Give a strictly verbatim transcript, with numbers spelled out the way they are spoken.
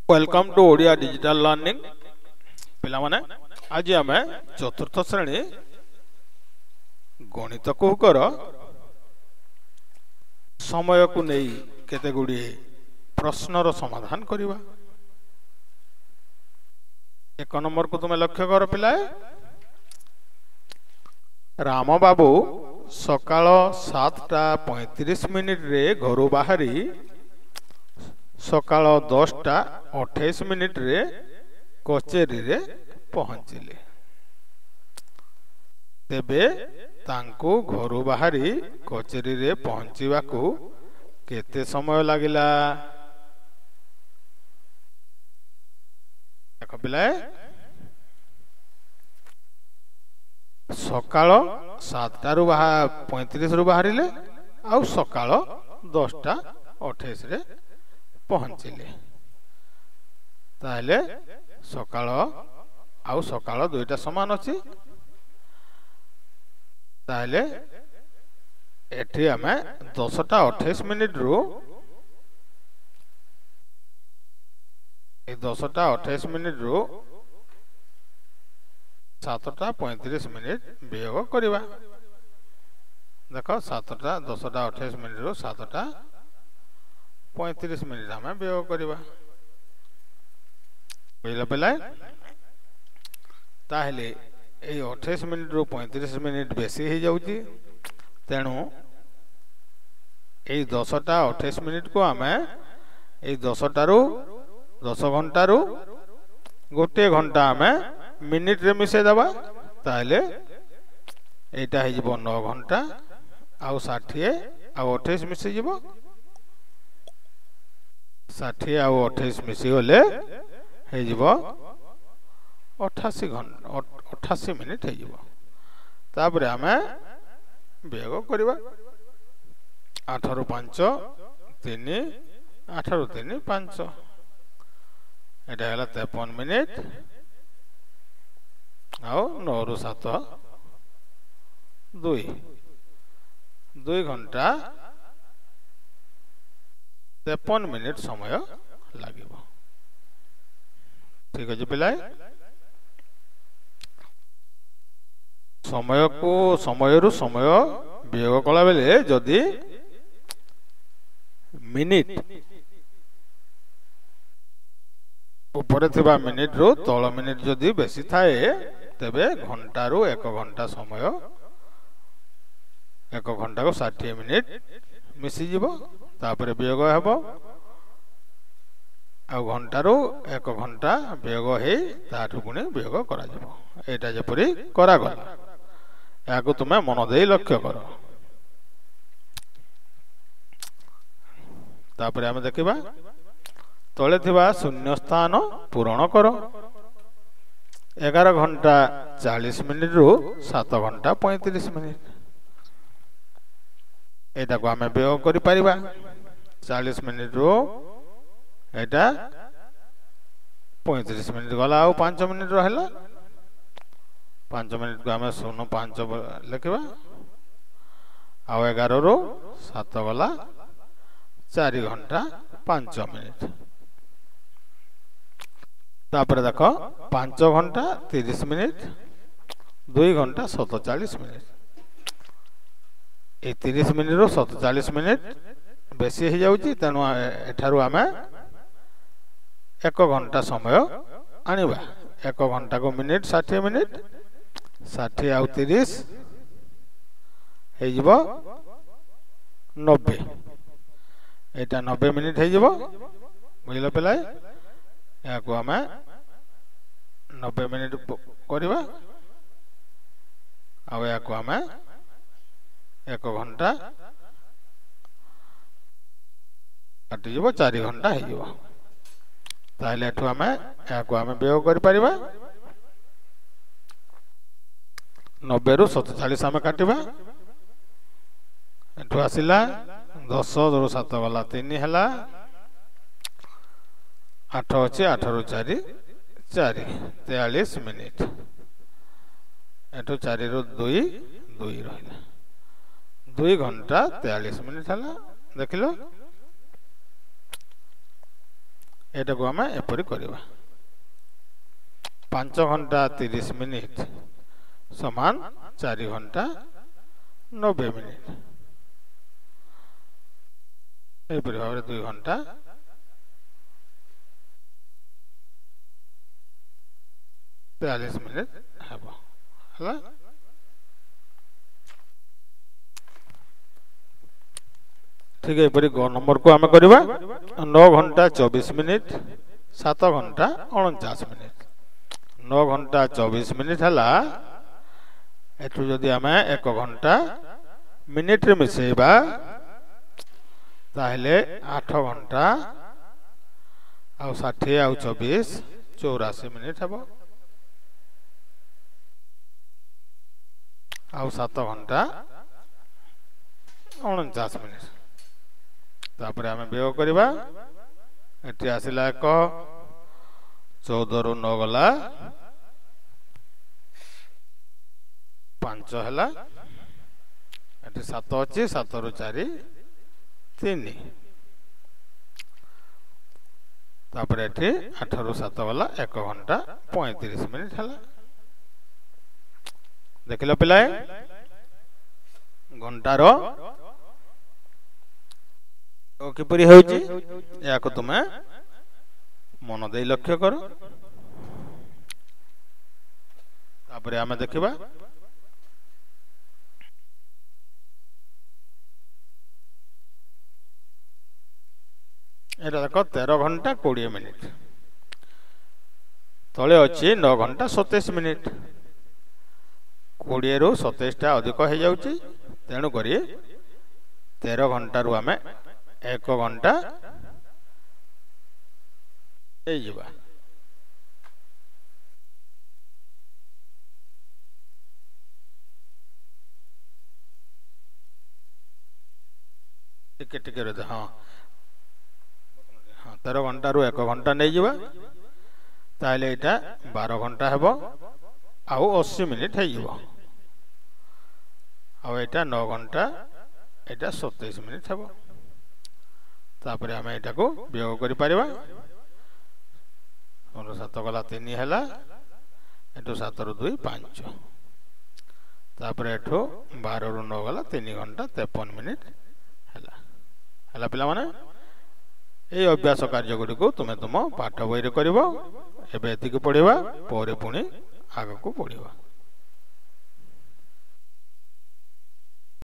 Welcome to Odia digital learning पिला माने आज आम चतुर्थ श्रेणी गणित कौकर समय को नहीं केते गुड़ी प्रश्नर समाधान करिबा। एक नंबर को तुम्हें लक्ष्य कर पिला राम बाबू सकाळ सातटा पैंतीस मिनिट रे घर बाहरी सकाळ दसटा अठाईस मिनिट रे कचेरी रे पहुंचिले। तेबे तांको घर बाहरी कचेरी रे पहुंचीबा को केते समय लागिला? देखो पिलाए सकाळ सातटा रु पैंतीस रु बाहरिले आउ सकाळ दसटा अठाईस रे पहुंचिले। ताहले सकाळ आउ सकाळ दुईटा समान अछि। ताहले एठी हमें दसटा अठाईस मिनिट रु ए दसटा अठाईस मिनिट रु सातटा पैंतीस मिनिट वियोग करिबा। देखो सातटा दसटा अठाईस मिनिट रु सातटा पैंतीस मिनिट हमें वियोग करिबा। बुझल पिला ताहले ए अठाईस मिनिट रु पैंतीस मिनिट बेसी हो जाउची। तेणु ए दसटा अठाईस मिनिट को आमे ए दसटा रु दस घंटा रु गोटे घंटा आमे मिनिट रे मिसे दबा। ताहले एटा हे जिवो नौ घंटा आउ षाठी आउ अठाईस मिसे जिवो षाठी आउ अठाईस मिसी गले हे जिवो अठासी घंटा अठासी मिनिट हे जिवो। तापरे आमे वियोग करिबा। आठ रु पाँच तीन आठ रु तीन पाँच एटा हला तिरपन मिनिट आउ नौ रु सात दुई दुई घंटा तिरपन मिनिट समय लागिबो। ठीक अछि पिलाए समय को समय रु समय वियोग कला बेले जदि मिनिट ऊपर थिबा मिनिट रु तळ मिनिट जदि बेसी थाए तेबे घंटा रु एक घंटा समय एक घंटा को साठ मिनिट मिसी जिवो। तापरे वियोग हेबो आ घंटा रु एक घंटा वियोग हे ताठु पुणी वियोग करा जिवो। एटा जेपरि करा गला याको तुम्हें मन दे लक्ष्य कर। तापरे आमे देखिबा तले थिबा शून्य स्थान पूरण कर। एगार घंटा चालीस मिनिट रु सात घंटा पैंतीस मिनिट एटा को आमे वियोग करि परिबा। चालीस मिनिट रु एटा पैंतीस मिनिट गला आउ पाँच मिनिट रहला। पाँच मिनिट को आमे शून्य पाँच लिखिबा आउ एगार रु सात गला चार घंटा पाँच मिनिट। तापर देखो पाँच घंटा तीस मिनिट दुई घंटा सतचालीस मिनिट ए तीस मिनिट रु सतचालीस मिनिट बेसी हो जाउची। तेणु एठारु आमे एक घंटा समय आनिबा। एक घंटा को मिनिट साठ मिनिट षाठी आउ तीस हे जिवो नब्बे एटा नब्बे मिनिट हे जिवो। बुझल पिलाए याको आमे नब्बे मिनिट करिबा आउ याको आमे एक घंटा काटी जिवो चार घंटा हे जिवो। ताहले एठु आमे याको आमे वियोग करि परिबा। नब्बे रु सतचालीस आमे काटिबा। एठु आसिला दस रु सात गला तीन हला आठ अच्छे आठ रु चार चार तेयालीस मिनिट एठु चार रु दुई दुई रहिला दुई घंटा तेयालीस मिनिट हला। देखिलो एटा को आम एपरी करवा पांच घंटा तीस मिनिट समान चार घंटा नब्बे मिनिट एपरी भाव दुई घंटा चालीस मिनिट हेबो हला ठीक है एपरी ग नंबर को आम करवा नौ घंटा चौबीस मिनिट सात घंटा उनचास मिनिट नौ घंटा चौबीस मिनिट हला एठू जदि आम एक घंटा मिनिट रे मिसेबा ताहले आठ घंटा आउ षाठी आउ चौबीस चौरासी मिनिट हेबो आउ सात घंटा उनचास मिनिट तापर आम व्यय करवा एटी आसिला एक चौदह रु नौ गला पांच है एटी सात अच्छी सात रु चार तीन तापर एटी आठ रु सात गला एक घंटा पैंतीस मिनिट है देखिल पिलाए घंटार किपरि होउची या को तुमे मन दे लक्ष्य कर तापर आमे देखिबा एटा देखो तेरह घंटा बीस मिनिट तले अच्छी नौ घंटा सत्ताईस मिनिट बीस रु सत्ताईस टा अधिक हो जाउची तेणु करी तेरह घंटा रु आमे एक घंटा एइबा टिके टिके रे हां हां तेरह घंटा रु एक घंटा नै जिबा ताले एटा बारह घंटा हेबो आउ अस्सी मिनिट है आटा नौ घंटा एटा सत्ताईस मिनिट हेबो तापर आम एटा को व्यय करि परिबा सात गला तीन है एटू सात रु दुई पांच तापर एठू बारह रु नौ गला तीन घंटा तेपन मिनिट है पिला माने ये अभ्यास कार्य गुडी को तुमे तुम पाठ बही रे करिवो एबे एतिक पढ़िबा परे पुणी आगको पढ़िबा।